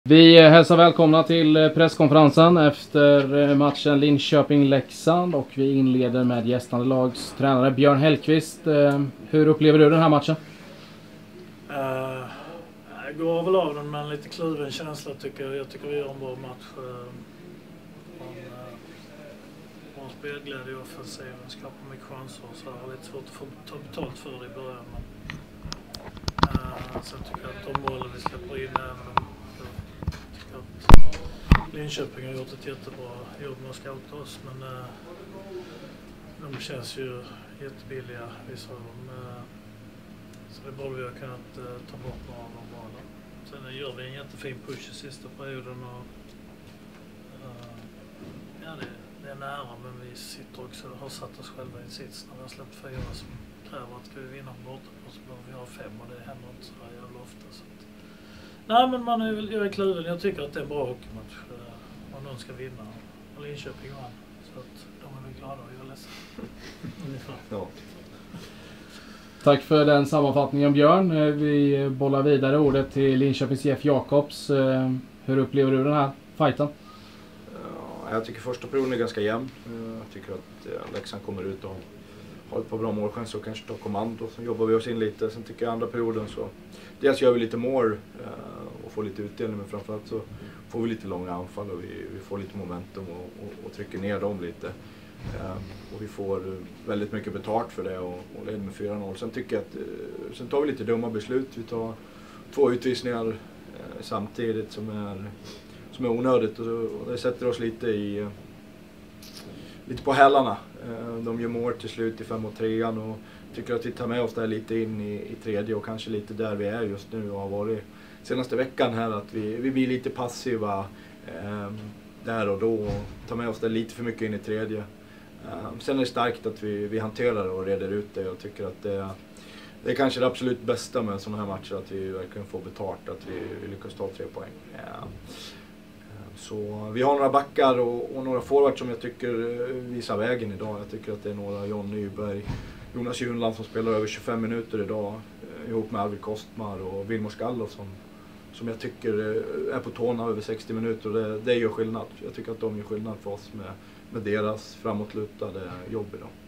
Vi hälsar välkomna till presskonferensen efter matchen Linköping-Leksand och vi inleder med gästande lags tränare Björn Hellkvist. Hur upplever du den här matchen? Jag går överlag den med en lite kluven känsla tycker jag. Jag tycker vi gör en bra match. Från spelglädje och offensiven, skapar mycket chanser och så har jag lite svårt att få ta betalt för det i början. Men sen tycker jag att de målen vi släpper in Linköping har gjort ett jättebra jobb med att scouta oss, men de känns ju jättebilliga, vissa av dem. Så det borde vi ha kunnat ta bort några av de målen. Sen gör vi en jättefin push i sista perioden och det är nära, men vi sitter också och har satt oss själva i en sits när vi har släppt 4 som kräver att ska vi vinna på borta så behöver vi ha 5 och det händer inte så här jävla ofta. Så att, nej, men jag är kluven. Jag tycker att det är en bra hockeymatch om någon ska vinna. Och Linköping vann. Så att de är väl glada och jag är ledsen. Ungefär. Ja. Tack för den sammanfattningen, Björn. Vi bollar vidare ordet till Linköpings Jeff Jakobs. Hur upplever du den här fighten? Jag tycker första perioden är ganska jämn. Jag tycker att Leksand kommer ut och har ett par bra målchanser och kanske tar kommando. Sen jobbar vi oss in lite. Sen tycker jag andra perioden så dels gör vi lite mål och får lite utdelning, men framförallt så får vi lite långa anfall och vi får lite momentum och trycker ner dem lite. Och vi får väldigt mycket betalt för det och leder med 4-0. Sen tycker jag att sen tar vi lite dumma beslut. Vi tar 2 utvisningar samtidigt som är onödigt och det sätter oss lite på hälarna. De gör mål till slut i 5-3 och tycker att vi tar med oss där lite in i tredje och kanske lite där vi är just nu och har varit senaste veckan här, att vi blir lite passiva där och då och tar med oss där lite för mycket in i tredje. Sen är det starkt att vi hanterar och reder ut det. Jag tycker att det är kanske det absolut bästa med sådana här matcher, att vi verkligen får betalt, att vi lyckas ta 3 poäng. Så vi har några backar och några forwards som jag tycker visar vägen idag. Jag tycker att det är några John Nyberg, Jonas Junland som spelar över 25 minuter idag ihop med Arvid Kostmar och Vilmos Gallo som jag tycker är på tårna över 60 minuter och det gör skillnad. Jag tycker att de gör skillnad för oss med deras framåtlutade jobb idag.